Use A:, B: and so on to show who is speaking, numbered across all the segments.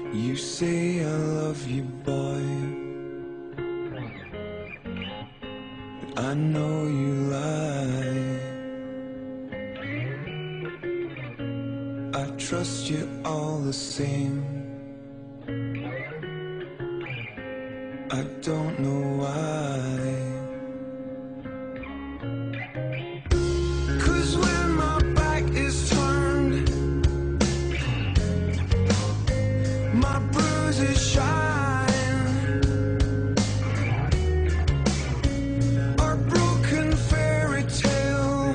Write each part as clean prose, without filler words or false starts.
A: You say I love you, boy, but I know you lie. I trust you all the same. I don't know why. 'Cause when my back is turned, my bruises shine. Our broken fairy tale,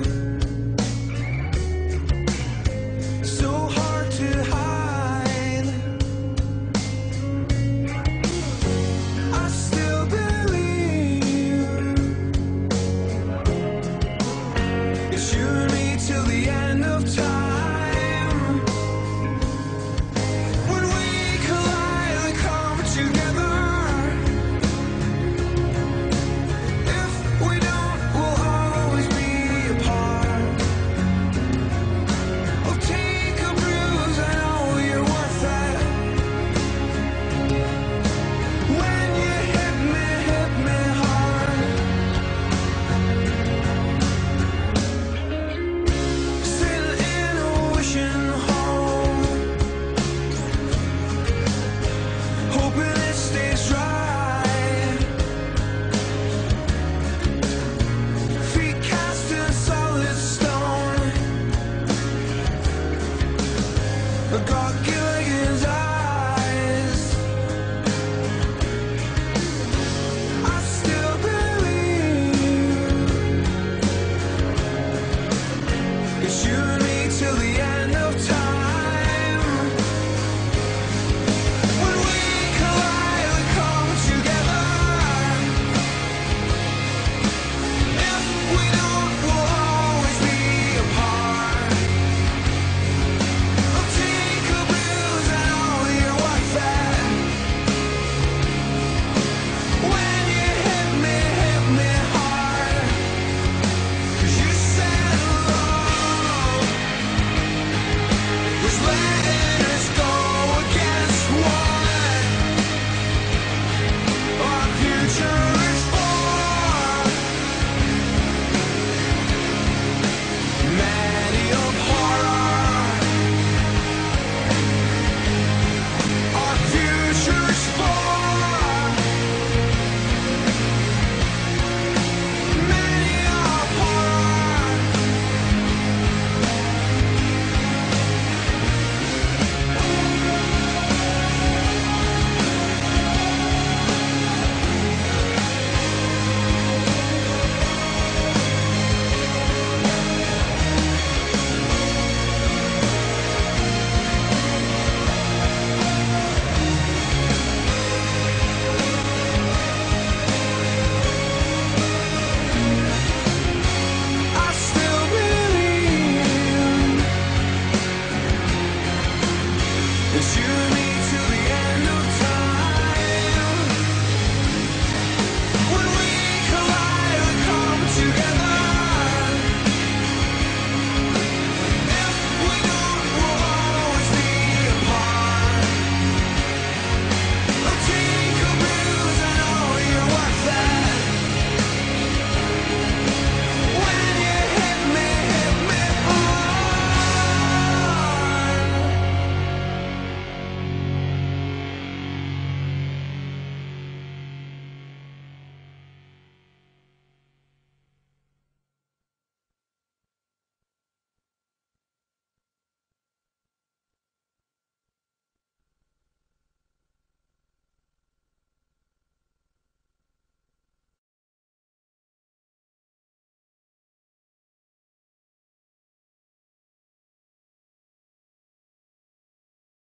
A: so hard to hide. I still believe it's you and me till the end of time. When we collide and come together, if we don't, we'll always be apart. I'll take a bruise, I know you're worth it. When you hit me hard. Sitting in a wishing hall, hoping it stays dry. Feet cast in solid stone, a God-given